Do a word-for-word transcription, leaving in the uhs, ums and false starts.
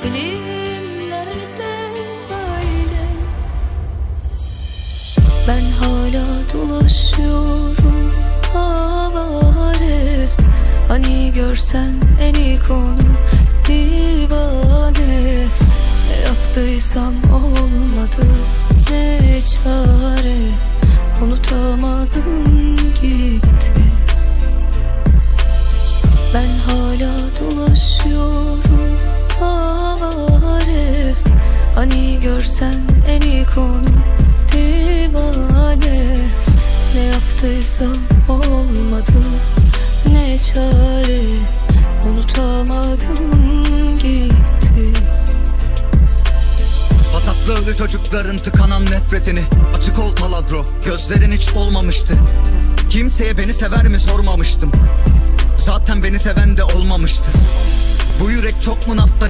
filmlerde böyle. Ben hala dolaşıyorum avare, hani görsen en iyi konu divane. Ne yaptıysam olmadı, ne çare, unutamadım gitti. Ben hala dolaşıyorum avare, hani görsen en iyi konu divane. Ne yaptıysam olmadı, ne çare, unutamadım gitti. Pataklı ölü çocukların tıkanan nefretini, açık ol taladro, gözlerin hiç olmamıştı. Kimseye beni sever mi sormamıştım, zaten beni seven de olmamıştı. Bu yürek çok mu nafta